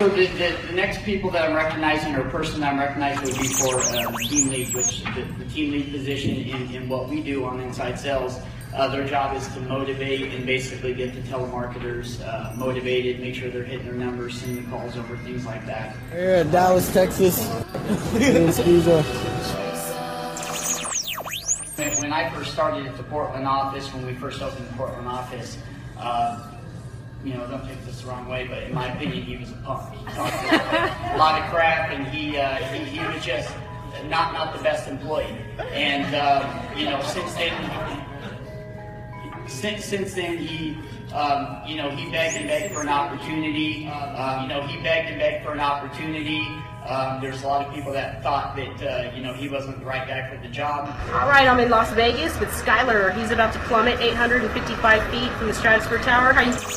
So the next people that I'm recognizing, or person that I'm recognizing, would be for the team lead, which the team lead position in what we do on Inside Sales. Their job is to motivate and basically get the telemarketers motivated, make sure they're hitting their numbers, send the calls over, things like that. Here at Dallas, Texas. When I first started at the Portland office, when we first opened the Portland office, you know, don't take this the wrong way, but in my opinion, he was a punk. He talked a lot of crap, and he was just not the best employee. And you know, since then, he you know, he begged and begged for an opportunity. You know, he begged and begged for an opportunity. There's a lot of people that thought that, you know, he wasn't the right guy for the job. All right, I'm in Las Vegas with Skyler. He's about to plummet 855 feet from the Stratosphere Tower.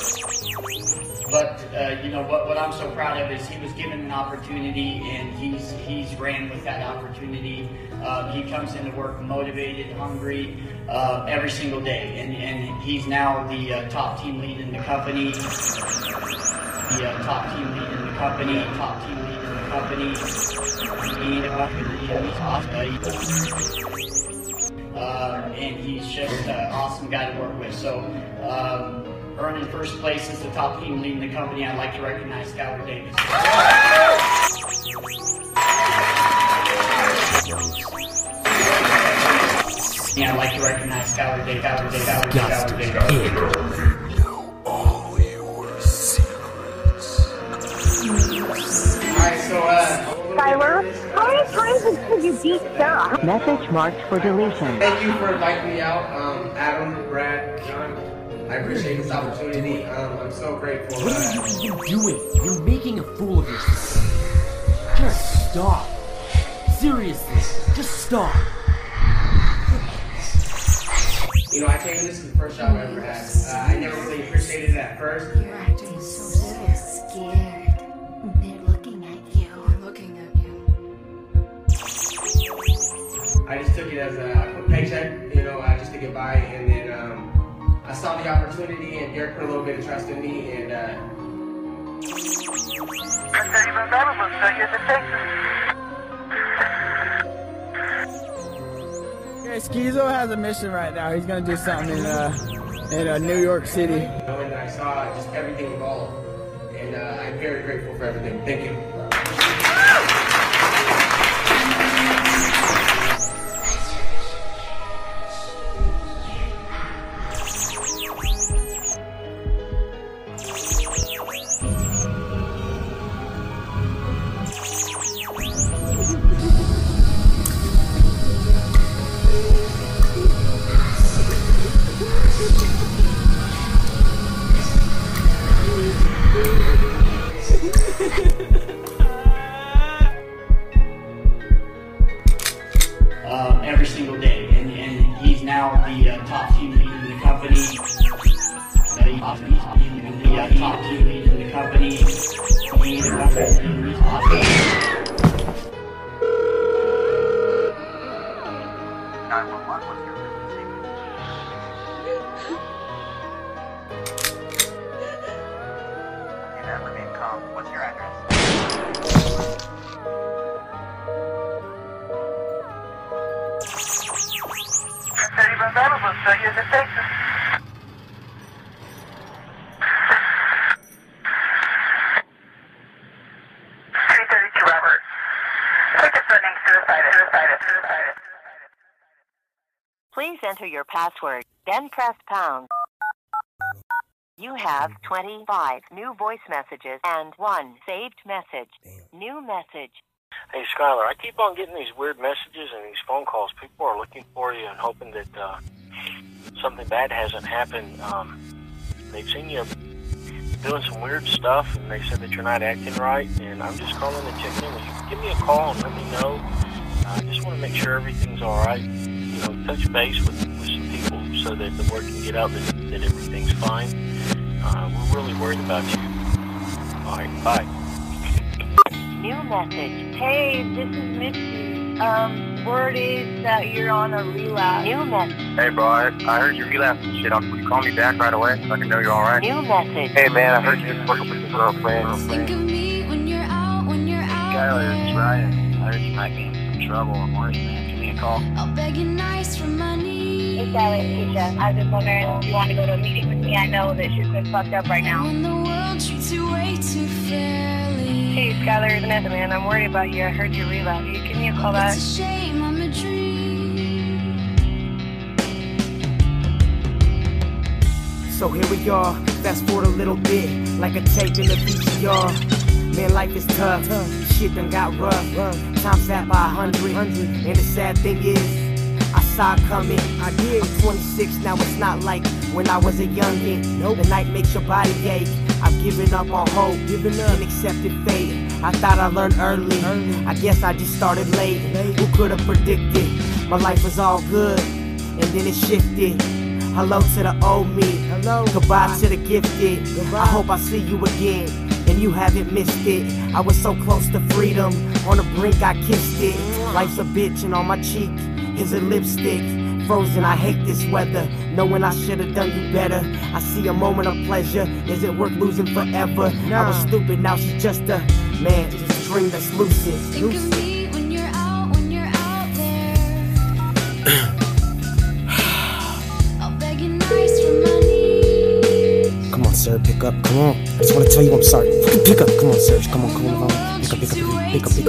But, you know, what I'm so proud of is he was given an opportunity, and he's ran with that opportunity. He comes into work motivated, hungry, every single day. And he's now the top team lead in the company. The top team lead in the company, top team lead in the company. And he's just an awesome guy to work with. So, earning first place as the top team lead in the company, I'd like to recognize Skyler Ray. Yeah, I'd like to recognize Skyler Ray. All your secrets. Alright, so, Skyler, how many times did you beat Sarah? Message marked for deletion. Thank you for inviting me out, Adam, Brad, John. I appreciate this opportunity. I'm so grateful. What are you even doing? You're making a fool of yourself. Just stop. Seriously, just stop. You know, I came in, this is the first job I ever had. I never really appreciated it at first. You're acting so scared. They're looking at you. They're looking at you. I just took it as a paycheck, you know, just to get by, and then I saw the opportunity, and Derek put a little bit of trust in me, and Okay, Skeezo has a mission right now. He's gonna do something in New York City. You know, and I saw just everything evolve, and I'm very grateful for everything. Thank you. Every single day, and he's now the top team lead in the company. The top team lead in the company. What's your address? Please enter your password, then press pound. You have 25 new voice messages and 1 saved message. New message. Hey, Skyler, I keep on getting these weird messages and these phone calls. People are looking for you and hoping that something bad hasn't happened. They've seen you doing some weird stuff, and they said that you're not acting right, and I'm just calling to check in. Will you give me a call and let me know? I just want to make sure everything's all right. You know, touch base with some people so that the word can get out that everything's fine. We're really worried about you. All right, bye. New message. Hey, this is Misty. Word is that you're on a relapse. New message. Hey, bro, I heard you relapsed and shit. Will you call me back right away so I can know you're alright? New message. Hey, man, I heard you just broke up with your girlfriend. Think of me when Skyler, it's Ryan. I heard you might be in some trouble or worse, man. Give me a call. I'll beg you nice for money. Hey, Skyler, it's Keisha. I was just wondering if you want to go to a meeting with me. I know that she's been fucked up right now. When the world treats you way too fairly. Hey, Skyler, it's Amanda, man. I'm worried about you. I heard you relapse. You give me a call back. It's a shame, I'm a dream. So here we are, fast forward a little bit, like a tape in a VCR. Man, life is tough, shit done got rough. Time sat by 100, and the sad thing is, I saw it coming. I did. I'm 26 now, it's not like when I was a youngin'. The night makes your body ache. I've given up on hope, and accepted fate. I thought I learned early, I guess I just started late. Who could have predicted? My life was all good, and then it shifted. Hello to the old me, goodbye to the gifted. I hope I see you again, and you haven't missed it. I was so close to freedom, on the brink I kissed it. Life's a bitch and on my cheek is a lipstick. Frozen, I hate this weather, knowing I should've done you better. I see a moment of pleasure, is it worth losing forever? I was stupid, now she's just a, man, just a dream that's lucid. Think of me when you're out there. I'll beg you nice for money. Come on, sir, pick up, come on. I just want to tell you I'm sorry. Pick up, come on, sir, come on, come on, come on. Pick up.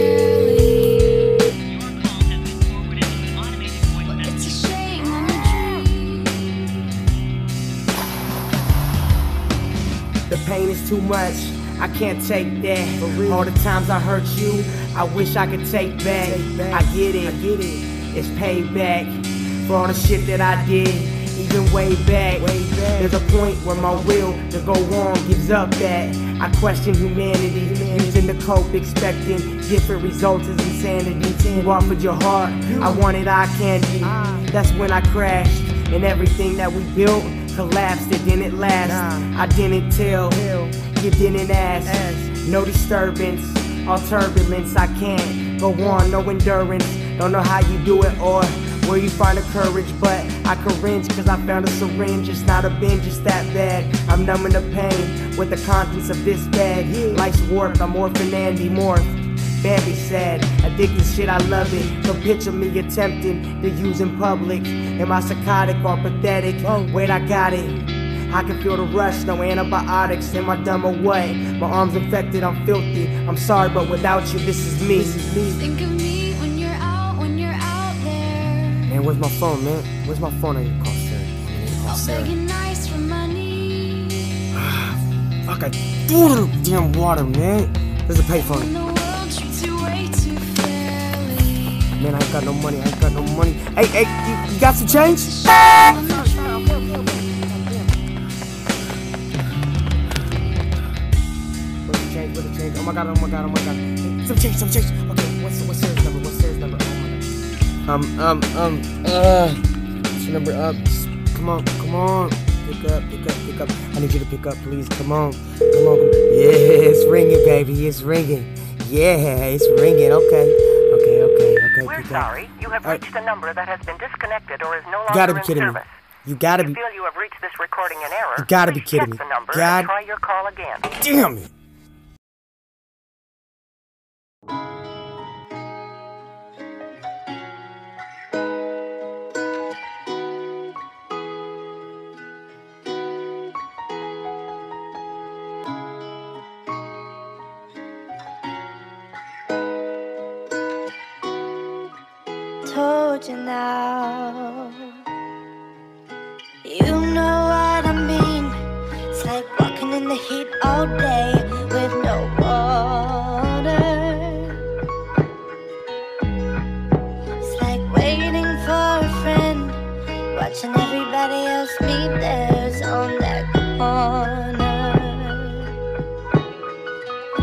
The pain is too much, I can't take that. All the times I hurt you, I wish I could take back. I get it, it's payback for all the shit that I did, even way back. There's a point where my will to go on gives up that. I question humanity, using the cope, expecting different results is insanity. You offered your heart, I wanted eye candy. That's when I crashed, and everything that we built collapsed, it didn't last. I didn't tell, you didn't ask. No disturbance, all turbulence. I can't go on, no endurance. Don't know how you do it or where you find the courage, but I cringe cause I found a syringe. It's not a binge, it's that bad. I'm numbing the pain with the contents of this bag. Life's warped, I'm orphan Andy morphed. Bambi sad, addicted shit, I love it. So picture me attempting to use in public. Am I psychotic or pathetic? Wait, I got it. I can feel the rush, no antibiotics. Am I dumb or what? My arm's infected, I'm filthy. I'm sorry, but without you, this is me. Think of me when you're out there. Man, where's my phone, man? Where's my phone? I need to call Sarah. I'll beg you nice for money. Fuck, I threw the damn water, man. There's a payphone. When the world treats you way too fairly. Man, I ain't got no money, Hey, you got some change? Where's the change? Oh my god. Some change. Okay, what's Sarah's number? Oh my god. What's your number up? Come on. Pick up. I need you to pick up, please. Come on. Yeah, it's ringing, baby. It's ringing. Yeah, it's ringing. Okay. We're sorry. You have reached a number that has been disconnected or is no longer You gotta be in kidding service. me. You gotta be. If you feel you have reached this recording in error, You gotta be please kidding check me. the number God and try your call again. damn it. Told you now. You know what I mean. It's like walking in the heat all day with no water. It's like waiting for a friend, watching everybody else meet theirs on that corner.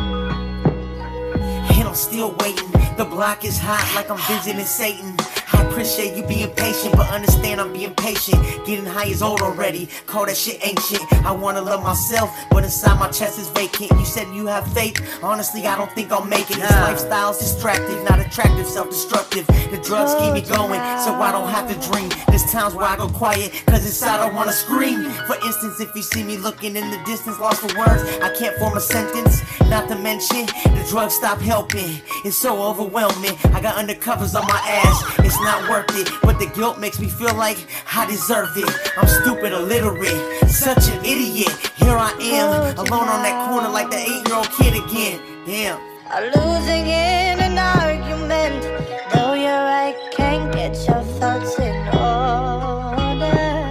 And I'm still waiting. The block is hot like I'm visiting Satan. I appreciate you being patient, but understand I'm being patient. Getting high is old already, call that shit ancient. I wanna love myself, but inside my chest is vacant. You said you have faith, honestly I don't think I'll make it. This lifestyle's distractive, not attractive, self-destructive. The drugs keep me going, so I don't have to dream. There's times where I go quiet, cause inside I wanna scream. For instance, if you see me looking in the distance, lost for words, I can't form a sentence. Not to mention, the drugs stop helping. It's so overwhelming, I got undercovers on my ass. It's not worth it, but the guilt makes me feel like I deserve it. I'm stupid, illiterate, such an idiot. Here I am, alone on that corner like the 8-year-old kid again. Damn. I'm losing in an argument. Though you're right, can't get your thoughts in order.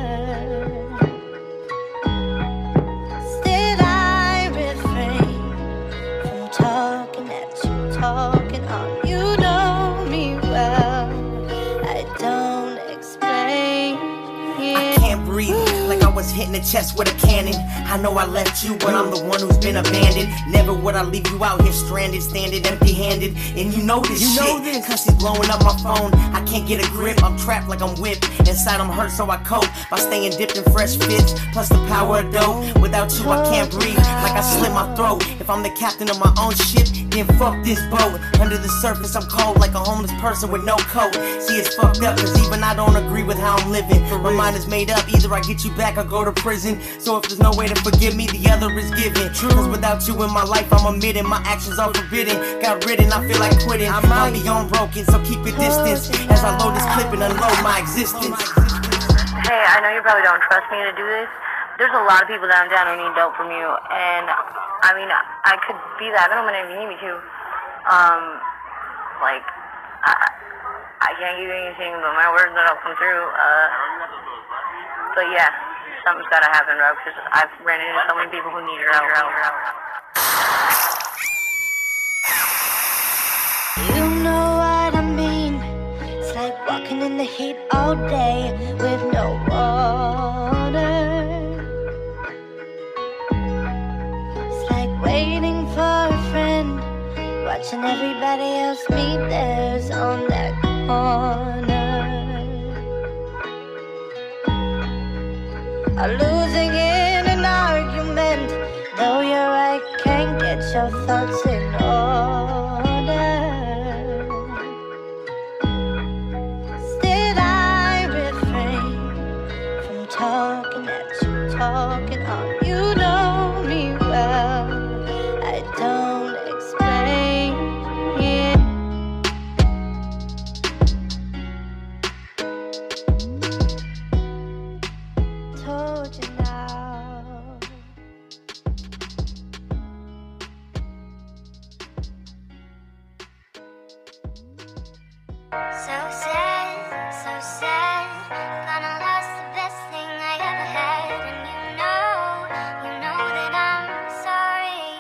Still I refrain from talking at you, talking on. You know me well, I don't explain it. I can't breathe, like I was hitting the chest with a cannon. I know I left you, but I'm the one who's been abandoned. Never would I leave you out here stranded, standing empty-handed. And you know this shit, cause she's blowing up my phone. I can't get a grip, I'm trapped like I'm whipped. Inside I'm hurt, so I cope by staying dipped in fresh fits. Plus the power of dope, without you I can't breathe, like I slit my throat. If I'm the captain of my own ship, then fuck this boat. Under the surface I'm cold like a homeless person with no coat. See, it's fucked up, cause even I don't agree with how I'm living. My mind is made up, either I get you back or go to prison. So if there's no way to forgive me, the other is given. Cause without you in my life, I'm omitting. My actions are forbidden. Got ridden, I feel like quitting. I'll be unbroken, so keep your distance as I load this clip and unload my existence. Hey, I know you probably don't trust me to do this. There's a lot of people downtown who need dope from you, and I mean, I could be that middleman if you need me to. Like, I can't give you anything, but my words that'll come through. But yeah, something's gotta happen, bro, because I've ran into so many people who need your help. You know what I mean? It's like walking in the heat all day with no water. It's like waiting for a friend, watching everybody else meet theirs on that corner. I'm losing in an argument. Though you're right, can't get your thoughts in order. Still I refrain from talking at you, talking on. You know me well, I don't explain it. Told you now. So sad, gonna lose the best thing I ever had. And you know that I'm sorry.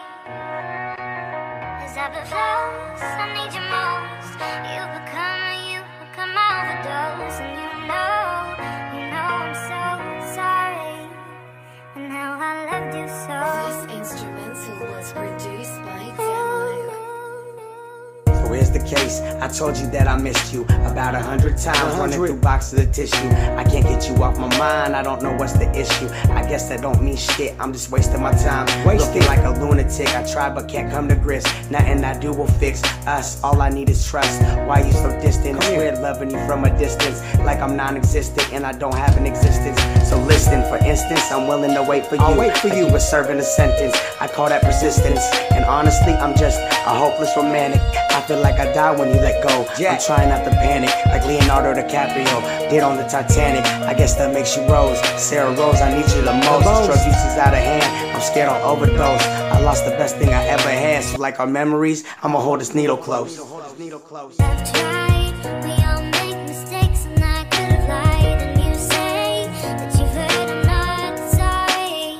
As I've been close, I need you most. You become my overdose. And you know I'm so sorry. And how I loved you so. This instrumental was produced by Demo. So here's the case, I told you that I missed you about 100 times, running through boxes of tissue. I can't get you off my mind, I don't know what's the issue. I guess that don't mean shit, I'm just wasting my time. Looking like a lunatic, I try but can't come to grips. Nothing I do will fix us, all I need is trust. Why you so distant? It's weird loving you from a distance, like I'm non-existent and I don't have an existence. So listen, for instance, I'm willing to wait for you. I'll wait for you. You were serving a sentence, I call that persistence. And honestly, I'm just a hopeless romantic. I feel like I die when you let go. I'm trying not to panic, like Leonardo DiCaprio did on the Titanic. I guess that makes you Rose. Sarah Rose, I need you the most. This drug use is out of hand, I'm scared I'll overdose. I lost the best thing I ever had, so like our memories, I'ma hold this needle close. I've tried, we all make mistakes, and I could have lied. And you say that you've heard I'm not sorry.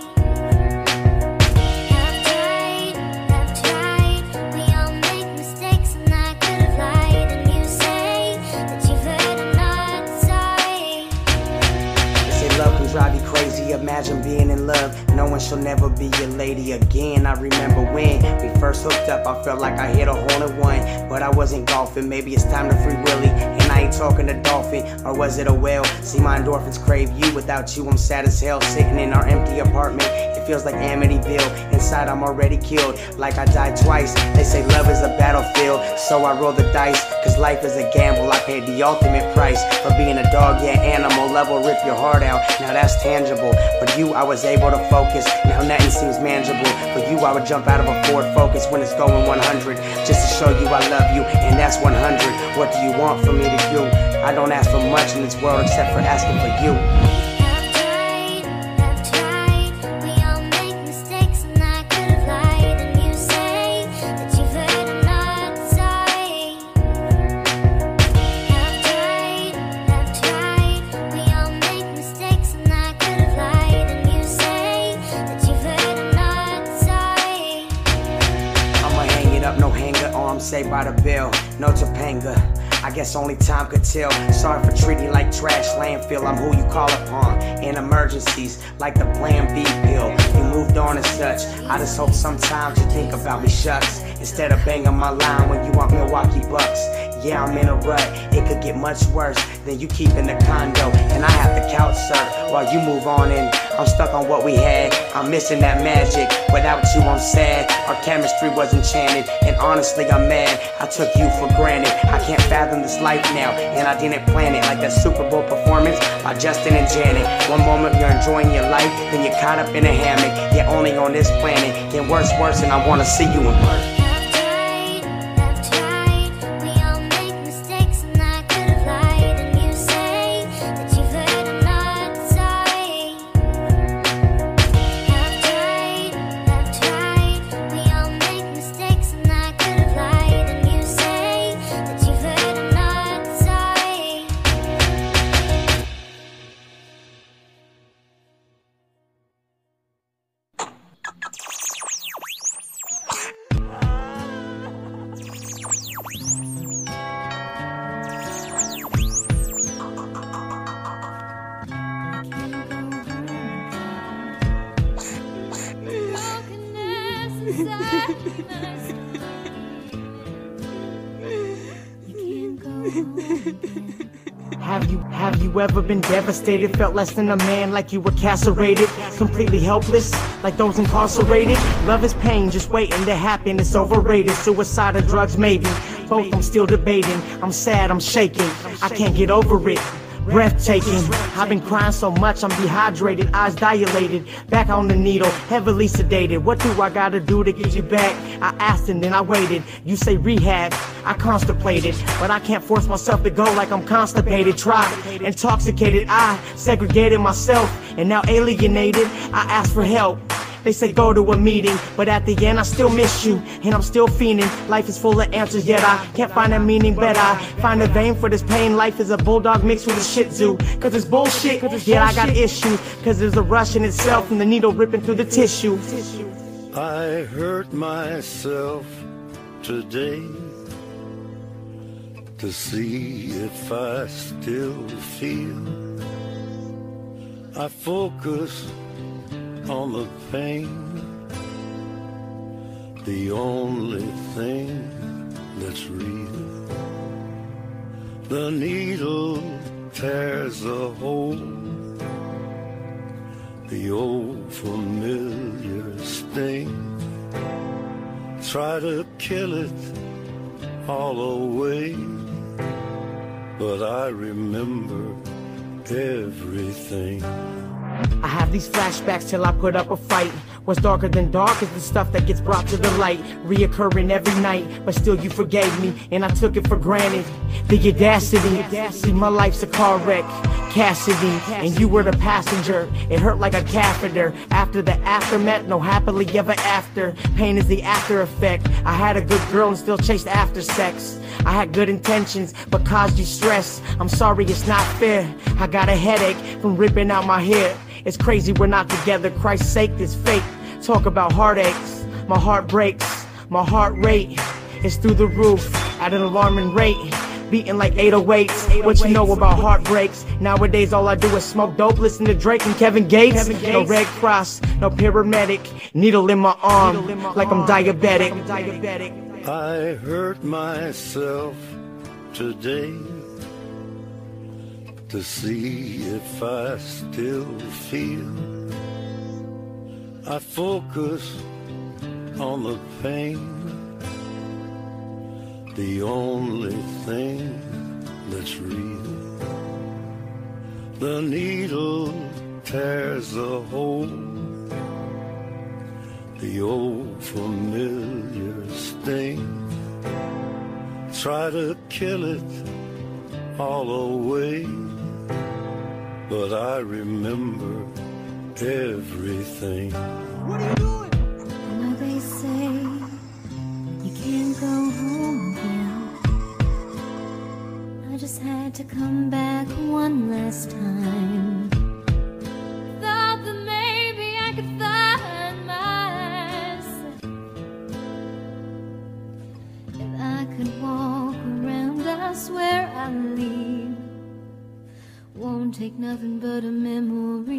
I've tried, we all make mistakes, and I could have lied. And you say that you've heard I'm not sorry. They say love can drive you crazy, imagine being in love, knowing she'll never be your lady again. I remember when we first hooked up, I felt like I hit a hole in one, but I wasn't golfing, maybe it's time to free Willy. And I ain't talking a dolphin, or was it a whale? See, my endorphins crave you. Without you, I'm sad as hell. Sitting in our empty apartment, it feels like Amityville. Inside, I'm already killed, like I died twice. They say love is a battlefield, so I roll the dice. Cause life is a gamble, I paid the ultimate price for being a dog, yeah, animal level. Rip your heart out, now that's tangible. For you, I was able to focus, now nothing seems manageable. For you, I would jump out of a Ford Focus when it's going 100, just to show you I love you, and that's 100. What do you want for me to do? I don't ask for much in this world except for asking for you. Saved by the bill, no Topanga. I guess only time could tell. Sorry for treating you like trash, landfill. I'm who you call upon in emergencies, like the Plan B pill. You moved on and such. I just hope sometimes you think about me, shucks, instead of banging my line when you want Milwaukee Bucks. Yeah, I'm in a rut. It could get much worse than you keeping the condo, and I have to couch surf while you move on in. I'm stuck on what we had. I'm missing that magic. Without you, I'm sad. Our chemistry was enchanted, and honestly, I'm mad. I took you for granted. I can't fathom this life now, and I didn't plan it. Like that Super Bowl performance by Justin and Janet. One moment you're enjoying your life, then you're caught up in a hammock. Yet only on this planet. Get worse, and I wanna see you in work. Have you ever been devastated? Felt less than a man, like you were castrated, completely helpless, like those incarcerated? Love is pain, just waiting to happen. It's overrated. Suicide or drugs, maybe. Both I'm still debating. I'm sad, I'm shaking. I can't get over it. Breathtaking. I've been crying so much, I'm dehydrated, eyes dilated, back on the needle, heavily sedated. What do I gotta do to get you back? I asked and then I waited. You say rehab, I contemplated, but I can't force myself to go like I'm constipated. Tried, intoxicated, I segregated myself, and now alienated, I asked for help. They say go to a meeting, but at the end I still miss you, and I'm still fiending. Life is full of answers, yet I can't find a meaning, but I find a vein for this pain. Life is a bulldog mixed with a shih tzu, cause it's bullshit, yet I got issues, cause there's a rush in itself from the needle ripping through the tissue. I hurt myself today to see if I still feel. I focus on the pain, the only thing that's real. The needle tears a hole, the old familiar sting. Try to kill it all away, but I remember everything. I have these flashbacks till I put up a fight. What's darker than dark is the stuff that gets brought to the light, reoccurring every night, but still you forgave me, and I took it for granted. The audacity, see my life's a car wreck, Cassidy, and you were the passenger. It hurt like a catheter. After the aftermath, no happily ever after. Pain is the after effect. I had a good girl and still chased after sex. I had good intentions, but caused you stress. I'm sorry, it's not fair. I got a headache from ripping out my hair. It's crazy we're not together, Christ's sake, this fake. Talk about heartaches, my heart breaks, my heart rate is through the roof at an alarming rate, beating like 808s. What you know about heartbreaks? Nowadays all I do is smoke dope, listen to Drake and Kevin Gates. No Red Cross, no paramedic, needle in my arm, like I'm diabetic. I hurt myself today to see if I still feel. I focus on the pain, the only thing that's real. The needle tears a hole, the old familiar sting. Try to kill it all away, but I remember everything. What are you doing? I know they say you can't go home again. I just had to come back one last time. Thought that maybe I could find myself. If I could walk around, I swear I'd leave. Won't take nothing but a memory.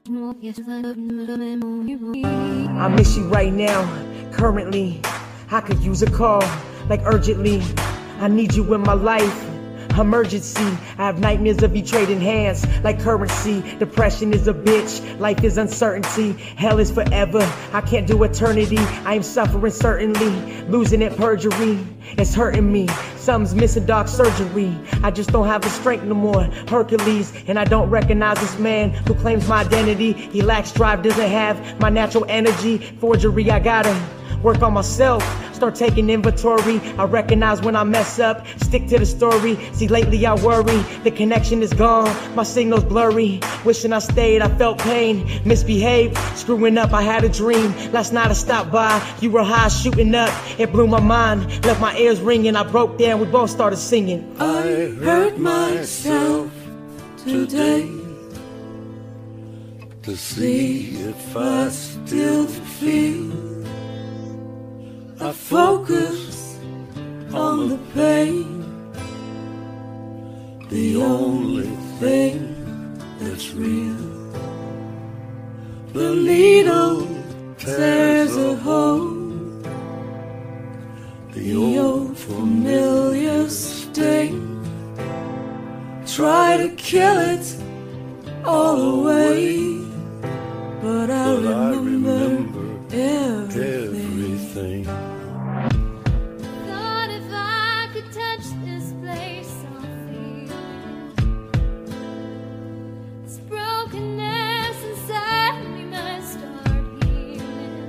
I miss you right now, currently. I could use a call, like urgently. I need you in my life, emergency. I have nightmares of you trading hands like currency. Depression is a bitch, life is uncertainty. Hell is forever, I can't do eternity. I am suffering certainly, losing it perjury. It's hurting me, something's missing, doc, surgery. I just don't have the strength no more, Hercules. And I don't recognize this man who claims my identity. He lacks drive, doesn't have my natural energy. Forgery, I gotta work on myself, start taking inventory. I recognize when I mess up, stick to the story. See, lately I worry, the connection is gone, my signal's blurry. Wishing I stayed, I felt pain, misbehaved, screwing up, I had a dream. Last night I stopped by, you were high, shooting up. It blew my mind, left my ears ringing. I broke down, we both started singing. I hurt myself today to see if I still feel. I focus on the pain, the only thing that's real. The needle tears a hole, the old familiar sting. Try to kill it all away, but I remember everything. Thought if I could touch this place, I'll feel this brokenness inside me might start healing.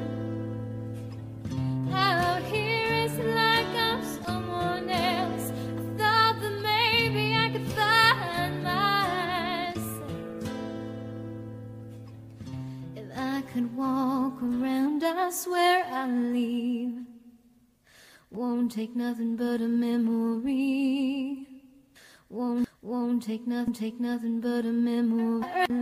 Out here it's like I'm someone else. I thought that maybe I could find myself. If I could walk around, I swear I'd leave. Won't take nothing but a memory. Won't take nothing but a memory.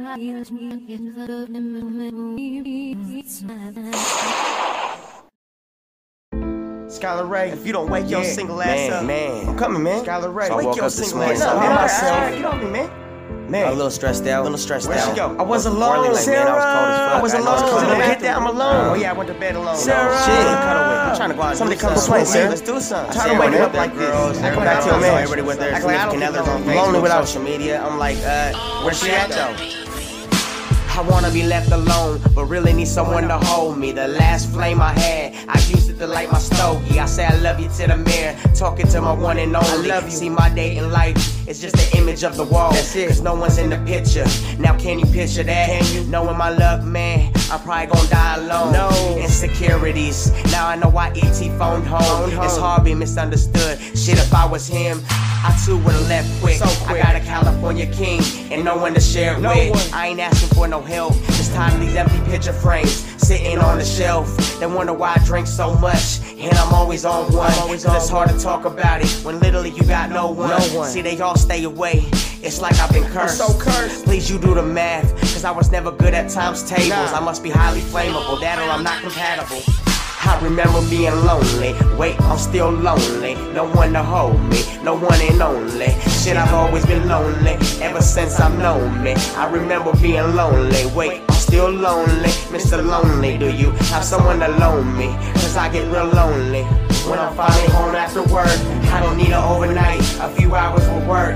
Skyler Ray, if you don't wake your single ass up, man, I'm coming, man. Skyler Ray, so wake your single ass up, man. Get on me, man. Man, a little stressed out. Where'd she go? I was alone, Sarah. I was alone. I hit that. I'm alone. Oh yeah, I went to bed alone. Sarah, I'm trying to go out. Somebody come complain, Sarah. Let's do something. I'm trying to wake up like this. I come back to your man. Everybody with their significant others on Facebook, without social media. I'm like, where's she at though? I wanna be left alone, but really need someone to hold me. The last flame I had, I used it to light my stogie. I say I love you to the mirror, talking to my one and only. I love you. See, my dating life is just the image of the wall. That's it. Cause no one's in the picture. Now can you picture that? Can you? Knowing my luck, man, I'm probably gonna die alone. No insecurities. Now I know why E.T. phoned home. It's hard being misunderstood. Shit, if I was him, I too would've left quick. I got a California king and no one to share it with. I ain't asking for no help, just tired of these empty picture frames sitting on the shelf. They wonder why I drink so much, and I'm always on one. Cause it's hard to talk about it when literally you got no one. See, they all stay away, it's like I've been cursed. I'm so cursed. Please you do the math, cause I was never good at times tables. I must be highly flammable, that or I'm not compatible. I remember being lonely, wait, I'm still lonely. No one to hold me, no one and only. Shit, I've always been lonely, ever since I've known me. I remember being lonely, wait, I'm still lonely. Mr. Lonely, do you have someone to loan me? Cause I get real lonely when I'm finally home after work. I don't need an overnight, a few hours will work. I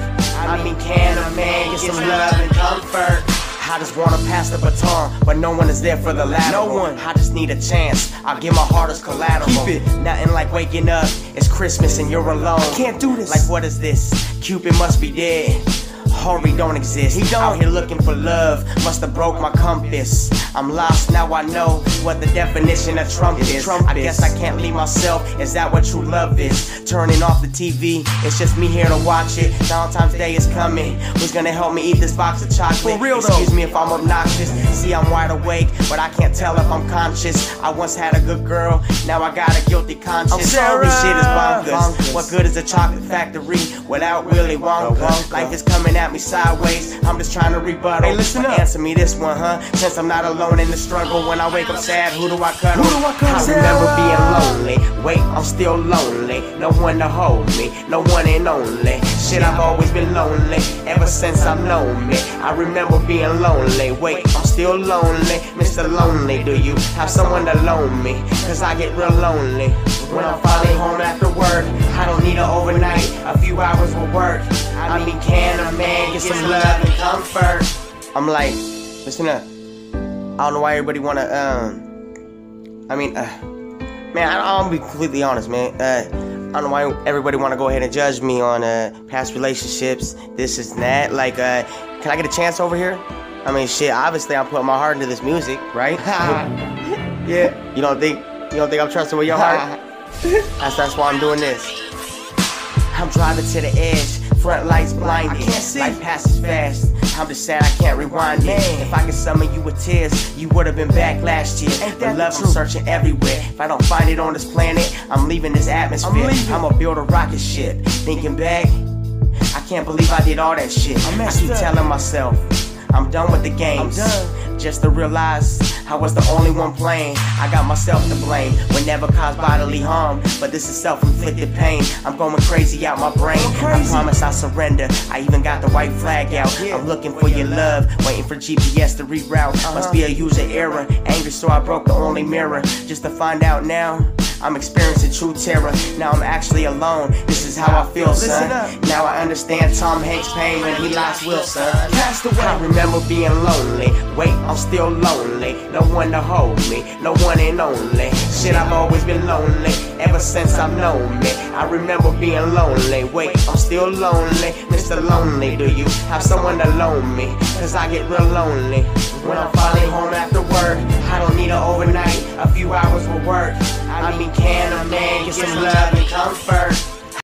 I mean, can a man get some love and comfort? I just wanna pass the baton, but no one is there for the lateral. No one. I just need a chance. I'll give my heart as collateral. Keep it. Nothing like waking up. It's Christmas and you're alone. I can't do this. Like what is this? Cupid must be dead. Hurry don't exist. He don't. Out here looking for love. Must have broke my compass. I'm lost now. I know what the definition of Trump is. I guess I can't leave myself. Is that what true love is? Turning off the TV. It's just me here to watch it. Valentine's Day is coming. Who's gonna help me eat this box of chocolate? For real though. Excuse me if I'm obnoxious. See, I'm wide awake, but I can't tell if I'm conscious. I once had a good girl. Now I got a guilty conscience. I'm sorry. This shit is bonkers. What good is a chocolate factory without Willy Wonka? Life is coming at me sideways. I'm just trying to rebuttal. Hey, listen up. Answer me this one, huh? Since I'm not alone in the struggle. When I wake up sad, who do I cuddle? I remember being lonely. Wait, I'm still lonely. No one to hold me. No one and only. Shit, I've always been lonely. Ever since I've known me. I remember being lonely. Wait, I'm still lonely. Mr. Lonely, do you have someone to loan me? Cause I get real lonely. When I'm finally home after work, I don't need an overnight. A few hours will work. I mean, can a man get some love and comfort? I'm like, listen up. I don't know why everybody wanna, man, I'll be completely honest, man. I don't know why everybody wanna go ahead and judge me on, past relationships, this and that. Like, can I get a chance over here? I mean, shit, obviously I'm putting my heart into this music, right? Yeah. You don't think I'm trusting with your heart? That's why I'm doing this. I'm driving to the edge, front lights blinded. I can't see. Life passes fast. I'm just sad I can't rewind it. If I could summon you with tears, you would have been back last year. But love, I'm searching everywhere. If I don't find it on this planet, I'm leaving this atmosphere. I'ma build a rocket ship. Thinking back, I can't believe I did all that shit. I keep telling myself, I'm done with the games. Just to realize I was the only one playing. I got myself to blame. Would never cause bodily harm, but this is self-inflicted pain. I'm going crazy out my brain. I promise I'll surrender. I even got the white flag out. I'm looking for your love, waiting for GPS to reroute. Must be a user error. Angry, so I broke the only mirror. Just to find out now, I'm experiencing true terror. Now I'm actually alone. This is how I feel, son. Now I understand Tom Hanks' pain when he lost Will, son. I remember being lonely. Wait, I'm still lonely. No one to hold me. No one and only. Shit, I've always been lonely. Ever since I've known me. I remember being lonely. Wait, I'm still lonely. Mr. Lonely, do you have someone to loan me? Cause I get real lonely. When I'm finally home after work, I don't need an overnight. A few hours will work. I mean, can a man get some love and comfort?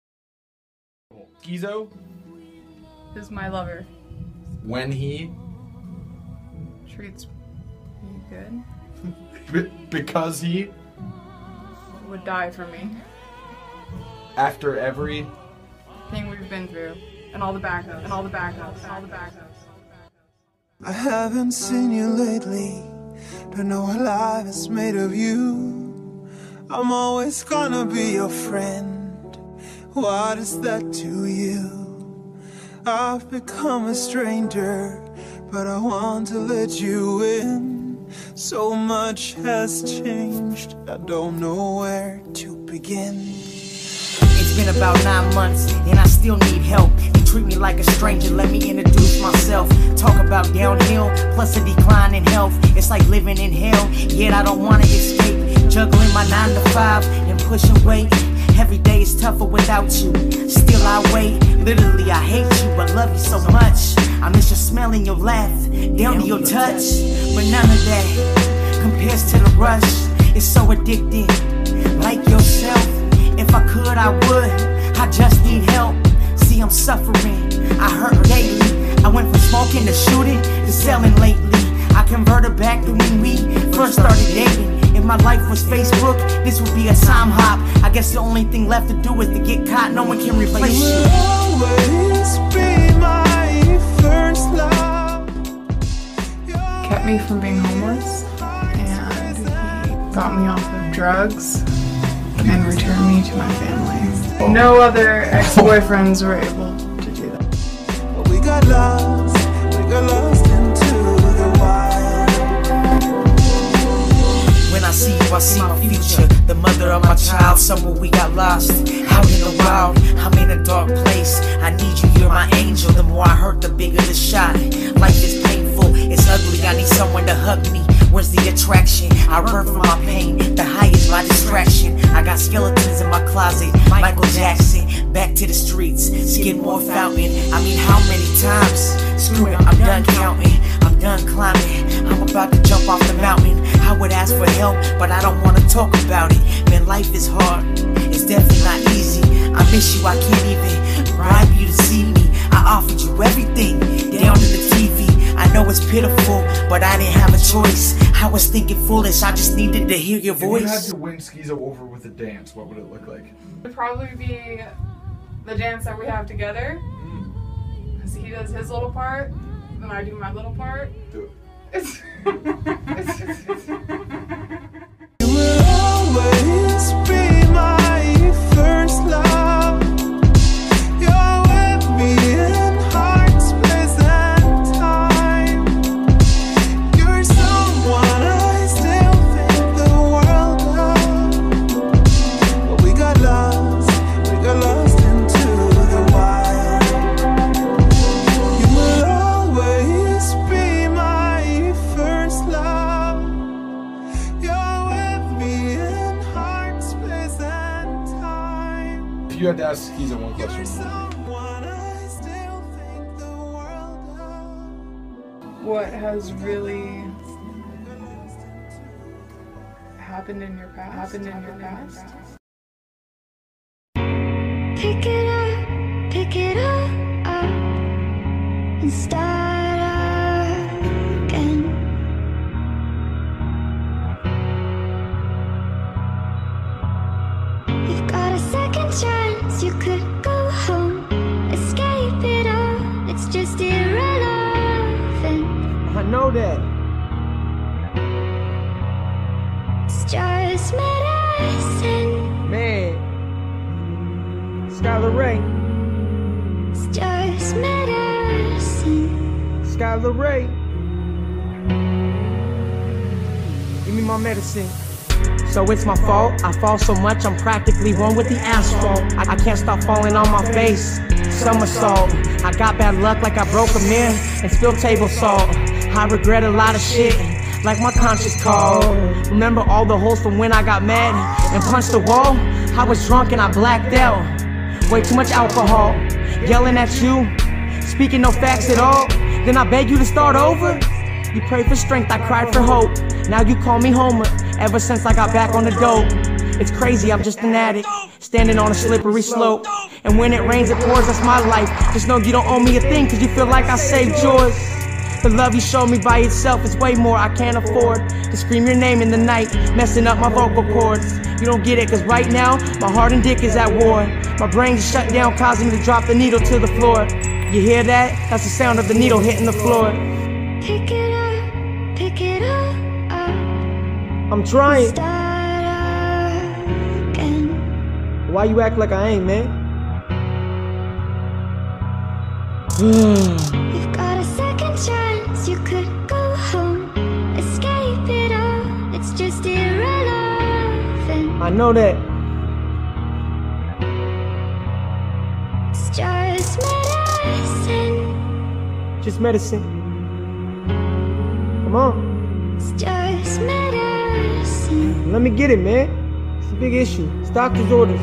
Gizo is my lover. When he treats me good. Because he would die for me. After every thing we've been through. And all the backups. And all the backups. And all the backups. I haven't seen you lately. Don't know what life is made of you. I'm always gonna be your friend. What is that to you? I've become a stranger, but I want to let you in. So much has changed, I don't know where to begin. It's been about 9 months, and I still need help. You treat me like a stranger, let me introduce myself. Talk about downhill, plus a decline in health. It's like living in hell, yet I don't wanna escape. Juggling my 9 to 5 and pushing weight. Every day is tougher without you. Still I wait. Literally I hate you, but love you so much. I miss your smell and your laugh, down to your touch. But none of that compares to the rush. It's so addicting. Like yourself, if I could I would. I just need help. See I'm suffering, I hurt daily. I went from smoking to shooting to selling lately. I converted back to when we first started dating. If my life was Facebook, this would be a time hop. I guess the only thing left to do is to get caught. No one can replace you. You will always be my first love. Kept me from being homeless, and he got me off of drugs and returned me to my family. No other ex-boyfriends were able to do that. We got lost into the wild. When I see you, I see my future. the mother of my child. Somewhere we got lost, out in the wild. I'm in a dark place, I need you, you're my angel. The more I hurt, the bigger the shot. Life is painful, it's ugly, I need someone to hug me. Where's the attraction? I run from my pain, the high is my distraction. I got skeletons in my closet, Michael Jackson. Back to the streets, Skidmore Fountain. I mean, how many times? Screw it, I'm done counting, I'm done climbing. I'm about to jump off the mountain. I would ask for help, but I don't wanna talk about it. Man, life is hard, it's definitely not easy. I miss you, I can't even bribe you to see me. I offered you everything, down to the TV. I know it's pitiful, but I didn't have a choice. I was thinking foolish, I just needed to hear your voice. If you had to win Skeezo over with a dance, what would it look like? It would probably be the dance that we have together. Because he does his little part, then I do my little part. Do it. You will always be my first love. You're with me in hearts, place and time. You're someone I still think the world of. But we got lost into the wild. You will always be my first love. You're with me in hearts, place and time. If you had to ask Skeezo one question, What has really happened in your past? Pick it up, and start again. You've got a second chance, you could go home, escape it all, it's just irrelevant. I know that. It's just medicine. Man, Skyler Ray. It's just medicine. Skyler Ray. Give me my medicine. So it's my fault, I fall so much, I'm practically one with the asphalt. I can't stop falling on my face, somersault. I got bad luck like I broke a mirror and spilled table salt. I regret a lot of shit, like my conscience called. Remember all the holes from when I got mad and punched the wall? I was drunk and I blacked out, way too much alcohol. Yelling at you, speaking no facts at all. Then I beg you to start over. You prayed for strength, I cried for hope. Now you call me Homer, ever since I got back on the dope. It's crazy, I'm just an addict, standing on a slippery slope. And when it rains, it pours, that's my life. Just know you don't owe me a thing, cause you feel like I saved yours. The love you showed me by itself is way more I can't afford to scream your name in the night, messing up my vocal cords. You don't get it, cause right now, my heart and dick is at war. My brain is shut down, causing me to drop the needle to the floor. You hear that? That's the sound of the needle hitting the floor. Pick it up, I'm trying. start again. Why you act like I ain't, man? You've got a second chance, you could go home, escape it all, it's just irrelevant. I know that. It's just medicine. Just medicine. Come on. It's just medicine. Let me get it, man. It's a big issue. It's doctor's orders.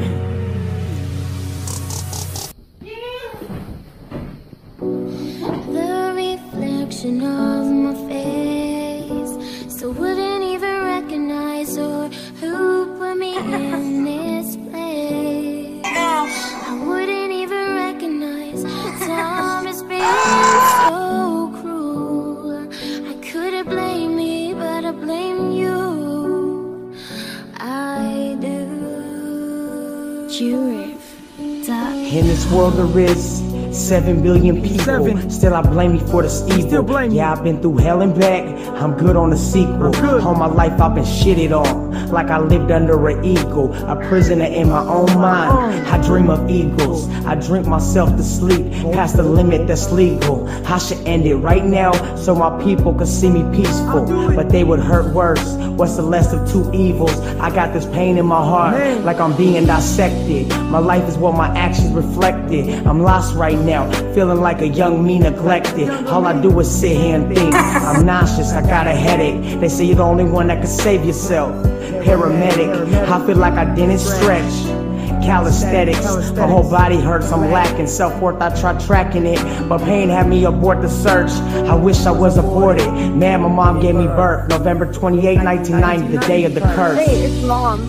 The reflection of my face, so wouldn't even recognize or who put me in this place. I wouldn't even recognize time as being so cruel. I couldn't blame me, but I blame you. I do. In this world there is 7 billion people. Still I blame me for this evil. Yeah, I've been through hell and back. I'm good on the sequel. All my life I've been shitted on. like I lived under an eagle, a prisoner in my own mind. I dream of eagles, I drink myself to sleep, past the limit that's legal. I should end it right now so my people could see me peaceful, but they would hurt worse. What's the less of two evils? I got this pain in my heart, like I'm being dissected. My life is what my actions reflected. I'm lost right now, feeling like a young me neglected. All I do is sit here and think. I'm nauseous, I got a headache. They say you're the only one that can save yourself. Paramedic, I feel like I didn't stretch. Calisthenics, my whole body hurts, I'm lacking self-worth. I tried tracking it, but pain had me abort the search. I wish I was aborted. Man, my mom gave me birth November 28, 1990, the day of the curse. Hey, it's Mom.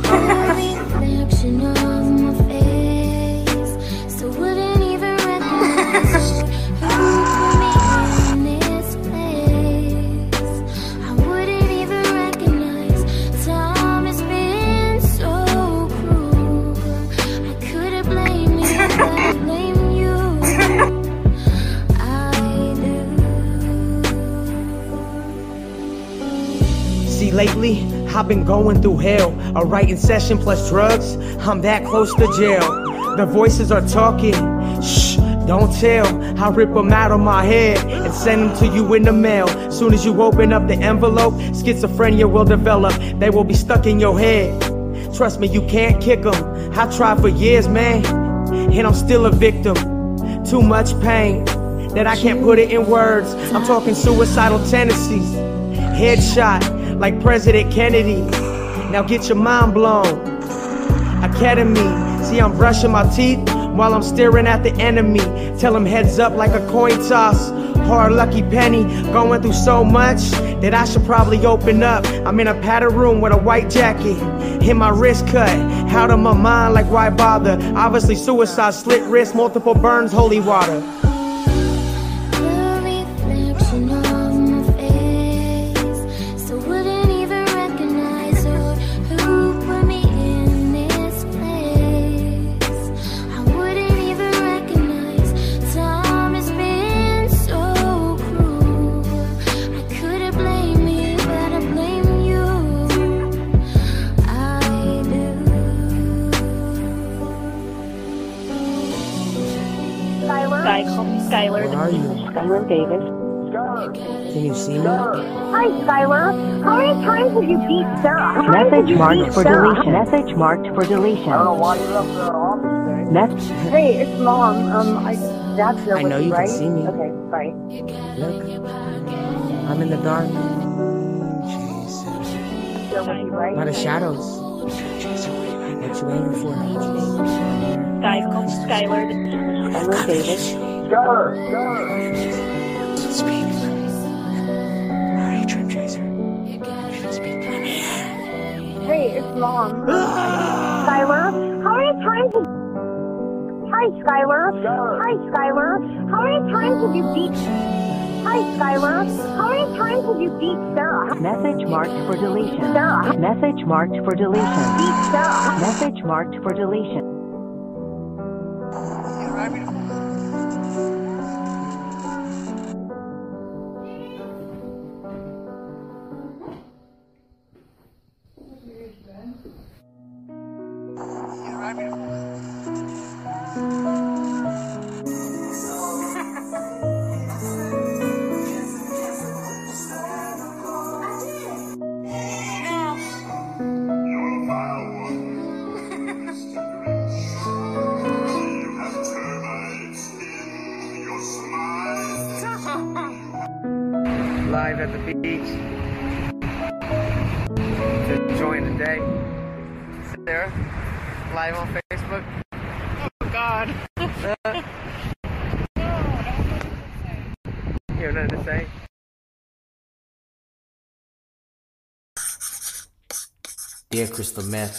Lately, I've been going through hell. A writing session plus drugs, I'm that close to jail. The voices are talking, shh, don't tell. I rip them out of my head and send them to you in the mail. Soon as you open up the envelope, schizophrenia will develop. They will be stuck in your head. Trust me, you can't kick them. I tried for years, man, and I'm still a victim. Too much pain that I can't put it in words. I'm talking suicidal tendencies. Headshot like President Kennedy. Now get your mind blown. Academy, see I'm brushing my teeth while I'm staring at the enemy. Tell them heads up like a coin toss. Hard lucky penny, going through so much that I should probably open up. I'm in a padded room with a white jacket, and my wrist cut. Out of my mind, like why bother? Obviously suicide, slit wrist, multiple burns, holy water. Skyler. Where are you? Skyler Davis. Can you see me? Hi, Skyler. How many times have you beat Sarah? Message marked for deletion. Message marked for deletion. I don't know why you left the office today. Hey, it's Mom. Dad's there I with know you right? can see me. Okay, sorry. Look, I'm in the dark. There with you, right? By the shadows. What you aiming for? Skyler Davis. Speak. Are you Trim Chaser? Speak. Hey, it's Mom. Skyler, how many times have... Hi, Skyler. Hi, Skyler. How many times have you beat... Hi, Skyler. How many times have you beat Sarah? Message marked for deletion. Sarah. Message marked for deletion. Beat Sarah. Message marked for deletion. Live at the beach. Enjoying the day. Sarah, live on Facebook. Oh God. You have nothing to say? Dear Crystal Meth.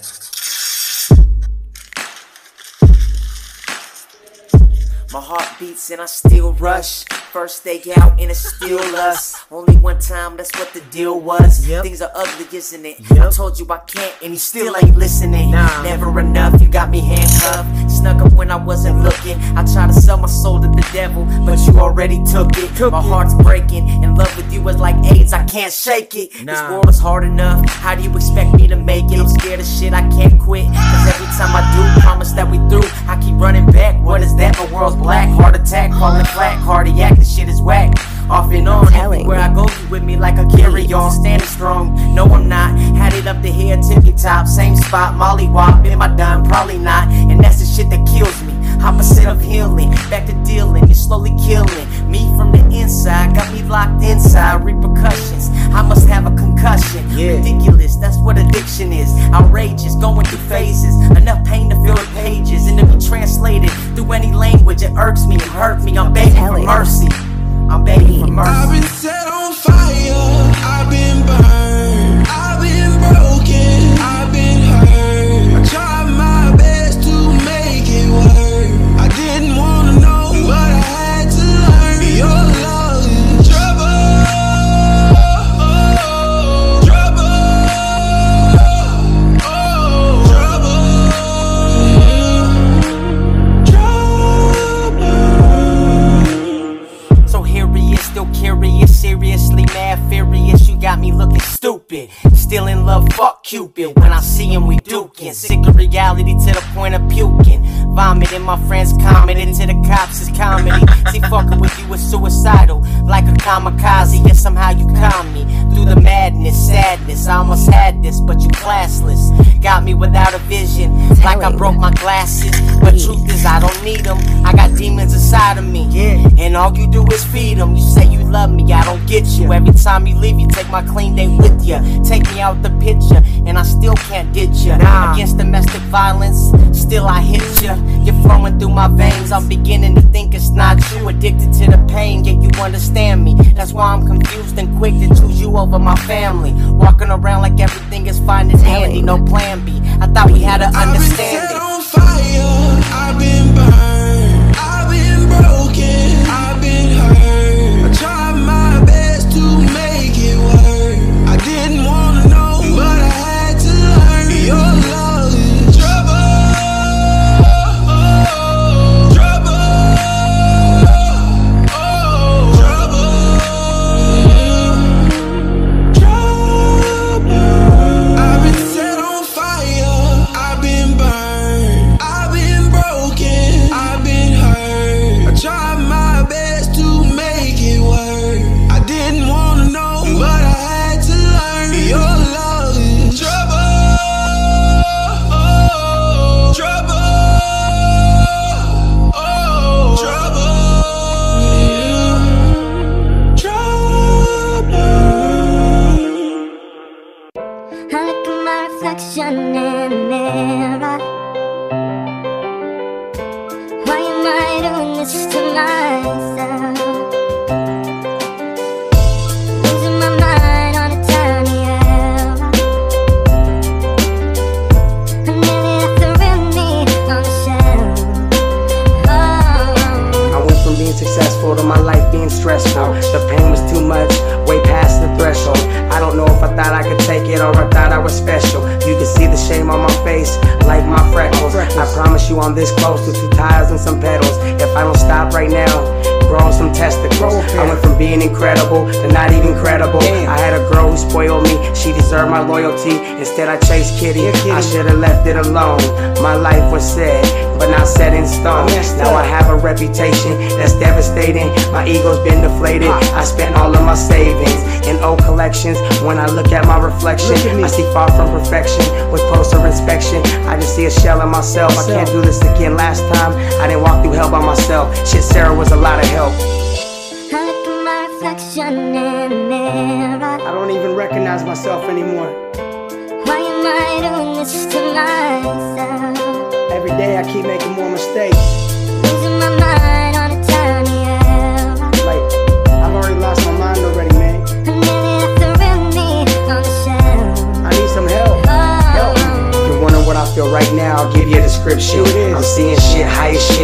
My heart beats and I still rush. first stakeout and it's still us. Only one time, that's what the deal was. Things are ugly, isn't it? I told you I can't and you still ain't listening. Never enough, you got me handcuffed. Snuck up when I wasn't looking. I tried to sell my soul to the devil, but you already took it. My heart's breaking. In love with you is like AIDS, I can't shake it. This world is hard enough, how do you expect me to make it? I'm scared of shit, I can't quit. Cause every time I do, promise that we through, I keep running back. What is that? My world's black. Heart attack, falling flat, cardiac, this shit is whack. Off and on, everywhere I go, you with me like a carry-on. Standing strong, no I'm not. Had it up to here, tippy top, same spot. Molly wop, am I done? Probably not. And that's the shit that kills me. Opposite of healing, back to dealing. You're slowly killing me from the inside. Got me locked inside, repercussions. I must have a concussion. Ridiculous, that's what addiction is. Outrageous, going through phases. Enough pain to fill the pages and to be translated through any language. It irks me, it hurt me. I'm begging for mercy. I'm begging for mercy. I've been set on fire, I've been burned, I've been broken, I've been hurt. I tried my best to make it work. I didn't wanna know, but I had to learn. Your love is trouble, trouble, trouble. So here he is, still curious, seriously mad, furious. You got me looking stupid. Still in love, fuck Cupid. When I see him, we duking. Sick of reality to the point of puking. Vomiting, my friends commenting to the cops is comedy. See, fucking with you is suicidal, like a kamikaze. Yet somehow you calm me through the madness, sadness. I almost had this, but you classless. Got me without a vision, like I broke my glasses. But truth is, I don't need them. I got demons inside of me, and all you do is feed them. You say you love me, I don't get you. Every time you leave, you take my clean day with you. Take me out the picture, and I still can't ditch you. Against domestic violence, still I hit you. You're flowing through my veins, I'm beginning to think it's not you. Addicted to the pain, yet you understand me. That's why I'm confused and quick to choose you over my family. Walking around like everything is fine and handy, no plan B. I thought we had an understanding. I've been set on fire, I've been burned, I've been broken, I've been hurt. I tried my best to make it work. I didn't wanna know, but I had to learn. Your love is trouble, trouble, trouble. I've been set on fire, I've been burned, I've been broken, I've been hurt. I tried my best to make it work. I didn't wanna know, but I had to learn. Your love is trouble, trouble, I look at my reflection in the mirror. Why am I doing this to myself? Losing my mind on a tiny error. I nearly left the real me on the shelf. I went from being successful to my life being stressful. The pain was too much, way past the threshold. I don't know if I thought I could take it or I thought I was special. You can see the shame on my face, like my freckles. I promise you I'm this close to 2 tires and some pedals. If I don't stop right now, growing some testicles. I went from being incredible to not even credible. I had a girl who spoiled me, she deserved my loyalty. Instead I chased Kitty, I should've left it alone. My life was set, but not set in stone. Now I have a reputation that's devastating. My ego's been deflated, I spent all of my savings in old collections. When I look at my reflection, I see far from perfection. With closer inspection, I just see a shell of myself. I can't do this again. Last time, I didn't walk through hell by myself. Shit, Sarah was a lot of help. I look at my reflection in the mirror. I don't even recognize myself anymore. Why am I doing this to myself? Every day I keep making more mistakes. Losing my mind on a tiny error. Like, I've already lost my mind already, man. I nearly left the real me on the shelf. I need some help. Help me. If you're wondering what I feel right now, I'll give you a description. I'm seeing shit, high as shit,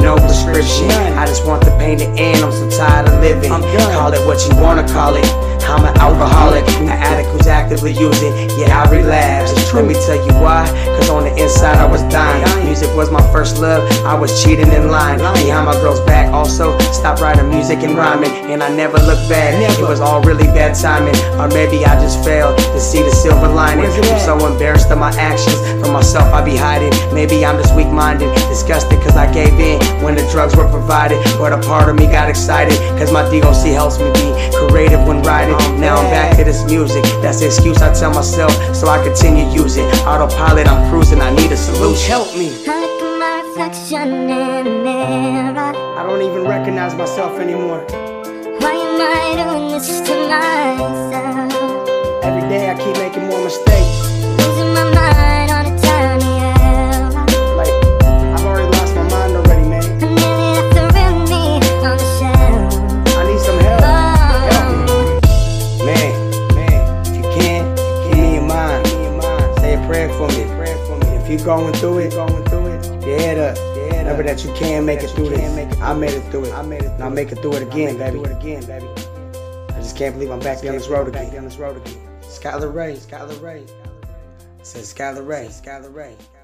no prescription. I just want the pain to end, I'm so tired of living. Call it what you wanna call it. I'm an alcoholic, an addict who's actively using. Yeah, I relapse. Let me tell you why, cause on the inside I was dying. Music was my first love, I was cheating in line. Behind my girl's back also, stopped writing music and rhyming. And I never looked back, it was all really bad timing. Or maybe I just failed to see the silver lining. I'm so embarrassed of my actions, from myself I be hiding. Maybe I'm just weak-minded, disgusted cause I gave in when the drugs were provided. But a part of me got excited, cause my DOC helps me be creative when writing. Now I'm back to this music, that's the excuse I tell myself, so I continue using autopilot, I'm cruising, I need a solution. Help me. I look at my reflection in the mirror. I don't even recognize myself anymore. Why am I doing this to myself? Every day I keep making more mistakes. Losing my mind on a tiny hill. Like, I've already lost my mind already, man. I nearly left the real me on the shelf. I need some help. Help me. Man, if you can, give me your mind. Say a prayer for me. If you're going through it, your head up. Remember that you can make it through this. I made it through it. And I'll make it through it again, baby. I just can't believe I'm back down this road again. Skyler Ray. It says Skyler Ray.